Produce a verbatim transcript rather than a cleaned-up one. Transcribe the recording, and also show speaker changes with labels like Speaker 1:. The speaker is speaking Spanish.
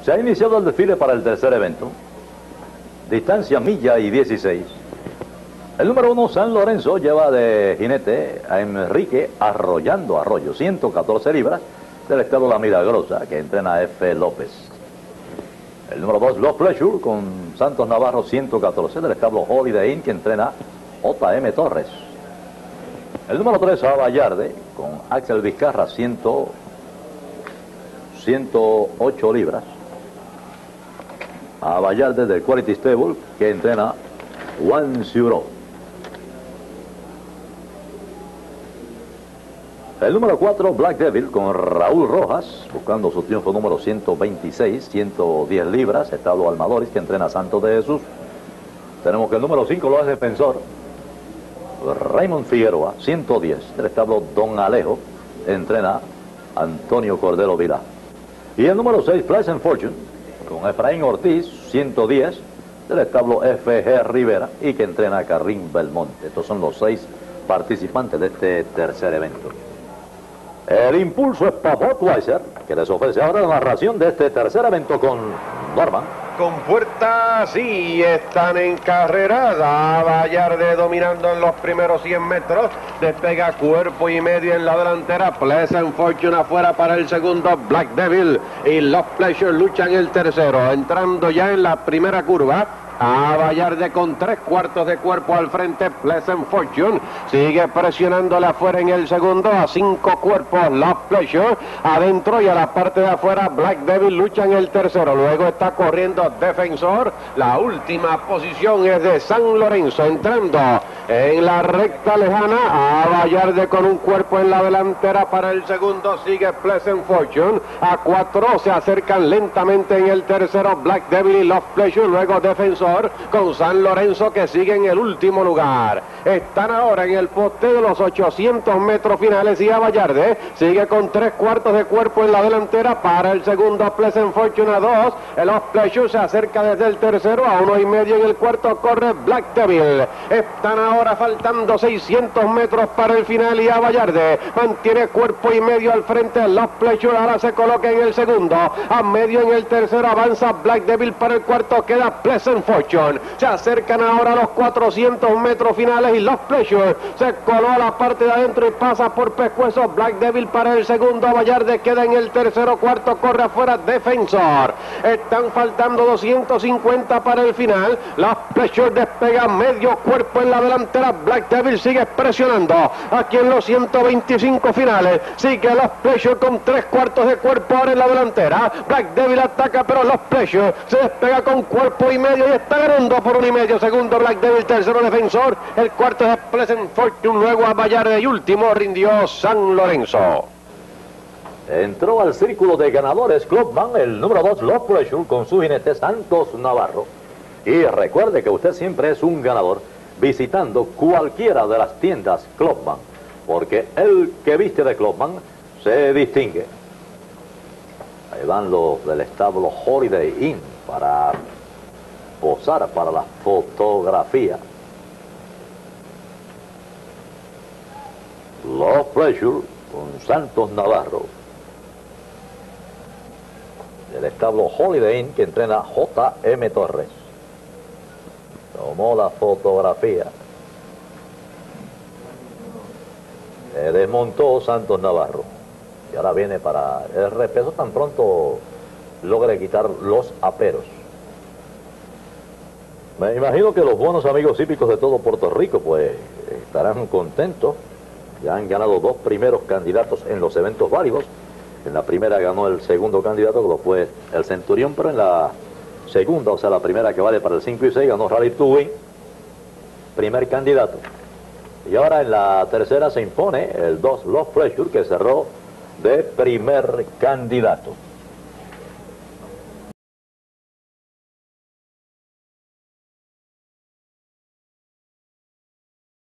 Speaker 1: Se ha iniciado el desfile para el tercer evento. Distancia milla y dieciséis. El número uno, San Lorenzo, lleva de jinete a Enrique Arroyando Arroyo, ciento catorce libras, del estado La Milagrosa, que entrena a F. López. El número dos, Love Pleasure, con Santos Navarro, ciento catorce, del establo Holiday Inn, que entrena J M Torres. El número tres, A Vallarde, con Axel Vizcarra, ciento ocho libras. A Vallarde del Quality Stable, que entrena Juan Ciuró. El número cuatro, Black Devil, con Raúl Rojas, buscando su triunfo número ciento veintiséis, ciento diez libras, establo Almadores, que entrena Santos de Jesús. Tenemos que el número cinco lo es Defensor, Raymond Figueroa, ciento diez, del establo Don Alejo, entrena Antonio Cordero Vilá. Y el número seis, Pleasant Fortune, con Efraín Ortiz, ciento diez, del establo F G Rivera, y que entrena Carrín Belmonte. Estos son los seis participantes de este tercer evento. El impulso es para Budweiser, que les ofrece ahora la narración de este tercer evento con Norman.
Speaker 2: Con puertas y están encarreradas. Vallarde dominando en los primeros cien metros. Despega cuerpo y medio en la delantera. Pleasant Fortune afuera para el segundo. Black Devil y Love Pleasure luchan el tercero. Entrando ya en la primera curva. A Vallarde con tres cuartos de cuerpo al frente. Pleasant Fortune sigue presionándole afuera en el segundo. A cinco cuerpos Love Pleasure. Adentro y a la parte de afuera Black Devil lucha en el tercero. Luego está corriendo Defensor. La última posición es de San Lorenzo. Entrando en la recta lejana. A Vallarde con un cuerpo en la delantera para el segundo. Sigue Pleasant Fortune. A cuatro se acercan lentamente en el tercero Black Devil y Love Pleasure. Luego Defensor con San Lorenzo, que sigue en el último lugar. Están ahora en el poste de los ochocientos metros finales y a Vallarde sigue con tres cuartos de cuerpo en la delantera para el segundo. Pleasant Fortune a dos. El Love Pleasure se acerca desde el tercero. A uno y medio en el cuarto corre Black Devil. Están ahora faltando seiscientos metros para el final y a Vallarde mantiene cuerpo y medio al frente. Love Pleasure ahora se coloca en el segundo. A medio en el tercero avanza Black Devil para el cuarto. Queda Pleasant Fortune. Se acercan ahora a los cuatrocientos metros finales y Love Pleasure se coló a la parte de adentro y pasa por pescuezo. Black Devil para el segundo. Vallarde queda en el tercero. Cuarto corre afuera Defensor. Están faltando doscientos cincuenta para el final. Love Pleasure despega medio cuerpo en la delantera. Black Devil sigue presionando aquí en los ciento veinticinco finales. Sigue Love Pleasure con tres cuartos de cuerpo ahora en la delantera. Black Devil ataca, pero Love Pleasure se despega con cuerpo y medio y está ganando por uno y medio. Segundo Black Devil, tercero Defensor, el cuarto es Pleasant Fortune, luego a Vallarde y último rindió San Lorenzo.
Speaker 1: Entró al círculo de ganadores Clubman el número dos, Love Pleasure, con su jinete Santos Navarro. Y recuerde que usted siempre es un ganador visitando cualquiera de las tiendas Clubman, porque el que viste de Clubman se distingue. Ahí van los del establo Holiday Inn para posar para la fotografía. Love Pleasure con Santos Navarro del establo Holiday Inn, que entrena J M Torres. Tomó la fotografía. Se desmontó Santos Navarro y ahora viene para el respeto tan pronto logre quitar los aperos. Me imagino que los buenos amigos hípicos de todo Puerto Rico pues estarán contentos. Ya han ganado dos primeros candidatos en los eventos válidos. En la primera ganó el segundo candidato, que lo fue el Centurión, pero en la segunda, o sea la primera que vale para el cinco y seis, ganó Rally to Win, primer candidato. Y ahora en la tercera se impone el dos Love Pleasure, que cerró de primer candidato.